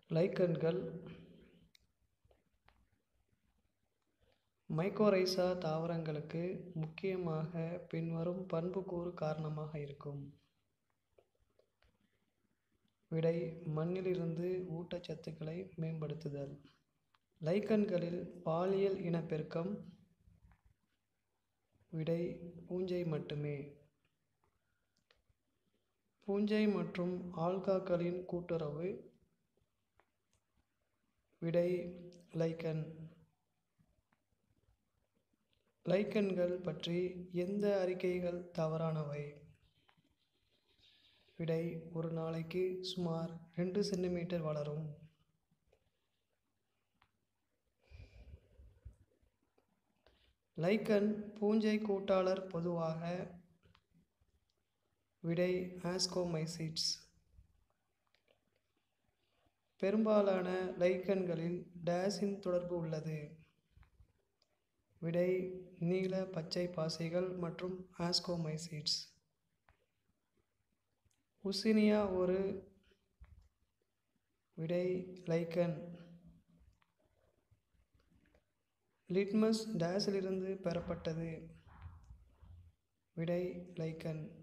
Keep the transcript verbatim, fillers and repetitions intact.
லைக்கன்கள் mycorrhiza தாவரங்களுக்கு முக்கியமாக பின்வரும் பண்புக்கூறு காரணமாக இருக்கும். விடை மண்ணிலிருந்து ஊட்டச்சத்துக்களை மேம்படுத்துதல். லைக்கன்களில் பாலியல் இனப்பெருக்கம். விடை பூஞ்சை மட்டுமே. பூஞ்சை மற்றும் ஆல்காக்களின் கூட்டுறவு. விடை லைக்கன். லைக்கன்கள் பற்றி எந்த அறிக்கைகள் தவறானவை? விடை ஒரு நாளைக்கு சுமார் ரெண்டு சென்டிமீட்டர் வளரும். லைக்கன் பூஞ்சை கூட்டாளர் பொதுவாக. விடை ஆஸ்கோமைசிட்ஸ். பெரும்பாலான லைக்கன்களில் டேஸின் தொடர்பு உள்ளது. விடை நீல பச்சை பாசிகள் மற்றும் ஆஸ்கோமைசிட்ஸ். உசினியா ஒரு. விடை லைக்கன். லிட்மஸ் டேஸிலிருந்து பெறப்பட்டது. விடை லைக்கன்.